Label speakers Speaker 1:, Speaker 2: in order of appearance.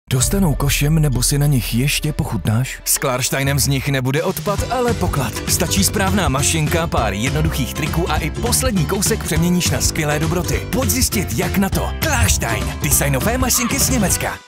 Speaker 1: Dostanou košem nebo si na nich ještě pochutnáš? S Klarsteinem z nich nebude odpad, ale poklad. Stačí správná mašinka, pár jednoduchých triků a i poslední kousek přeměníš na skvělé dobroty. Pojď zjistit, jak na to. Klarstein. Designové mašinky z Německa.